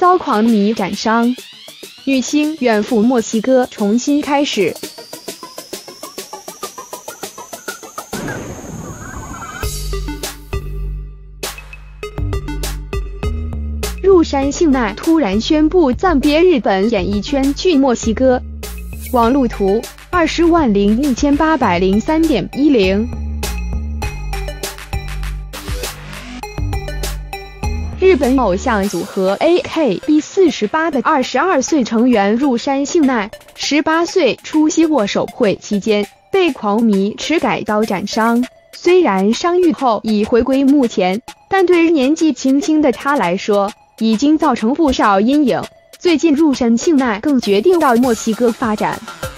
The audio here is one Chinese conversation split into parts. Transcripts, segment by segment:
遭狂迷斩伤，女星远赴墨西哥重新开始。入山幸奈突然宣布暂别日本演艺圈去墨西哥。网路图20万01803.10。日本偶像组合 AKB48 的22岁成员入山幸奈，18岁出席握手会期间被狂迷持改刀斩伤。虽然伤愈后已回归幕前，但对年纪轻轻的他来说，已经造成不少阴影。最近入山幸奈更决定到墨西哥发展。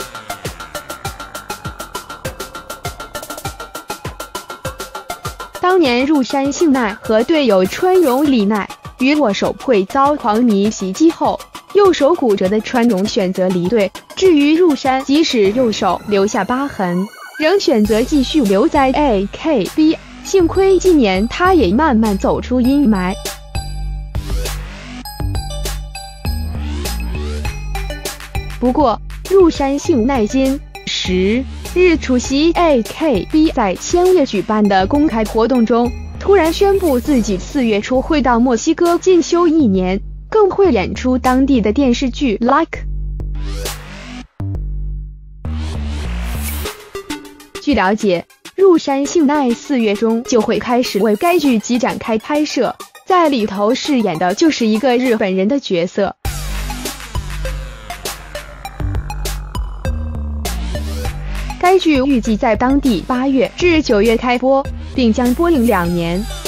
当年入山幸奈和队友川荣李奈于握手会遭狂迷袭击后，右手骨折的川荣选择离队。至于入山，即使右手留下疤痕，仍选择继续留在 AKB。幸亏近年他也慢慢走出阴霾。不过，入山幸奈今10日出席 AKB 在千叶举办的公开活动中，突然宣布自己4月初会到墨西哥进修1年，更会演出当地的电视剧 Like。 据了解，入山幸奈4月中就会开始为该剧集展开拍摄，在里头饰演的就是一个日本人的角色。该剧预计在当地8月至9月开播，并将播映2年。